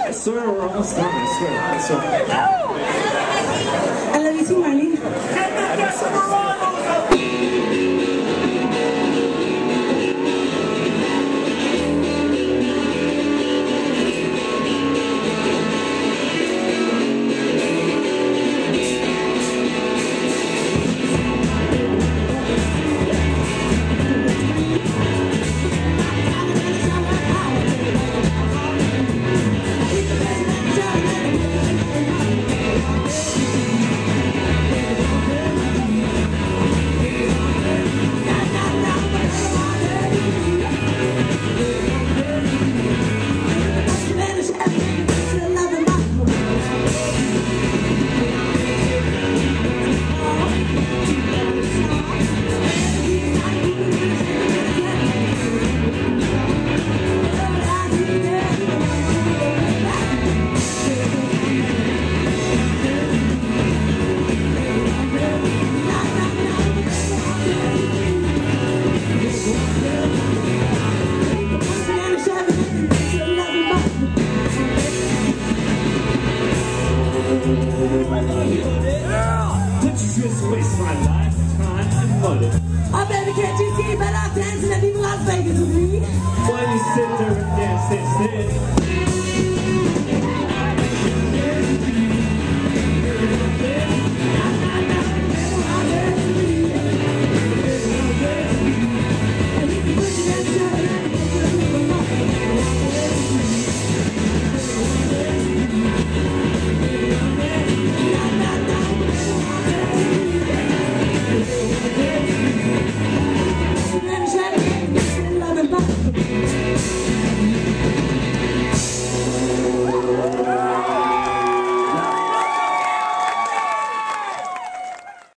I swear we're almost done. I swear. I love you too, Marlene. Just waste my life, time, and money. Oh, baby, can't you see? Better off dancing at Viva Las Vegas with me. Why you sit there and dance instead?